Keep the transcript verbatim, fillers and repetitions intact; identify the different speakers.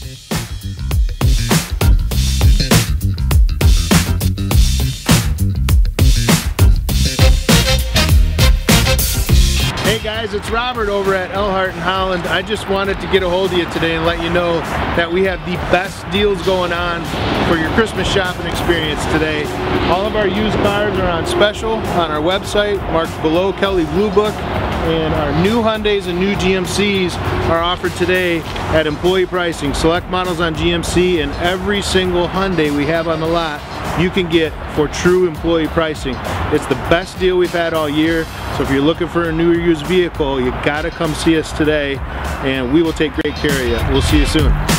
Speaker 1: Hey guys, it's Robert over at Elhart in Holland. I just wanted to get a hold of you today and let you know that we have the best deals going on for your Christmas shopping experience today. All of our used cars are on special on our website, marked below Kelley Blue Book, and our new Hyundais and new G M Cs are offered today at employee pricing. Select models on G M C and every single Hyundai we have on the lot you can get for true employee pricing. It's the best deal we've had all year, so if you're looking for a new or used vehicle, you gotta come see us today and we will take great care of you. We'll see you soon.